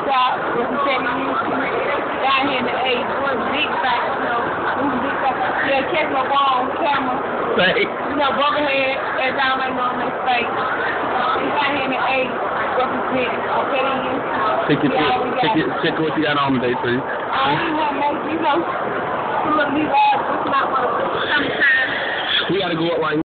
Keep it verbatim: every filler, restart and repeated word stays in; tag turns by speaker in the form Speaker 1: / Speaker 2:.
Speaker 1: South, representing you down here in the eight. We're big facts, you know. We're big facts. Yeah, check my ball on camera.
Speaker 2: Thanks.
Speaker 1: You know, Bubblehead, as I don't know on their face. He's down here in the eight, representing. Okay, then you.
Speaker 2: Check it, check it, check what you got on today, please.
Speaker 1: I don't have much, you know. Look, these are, it's not one of the sometimes.
Speaker 2: We gotta go up right now.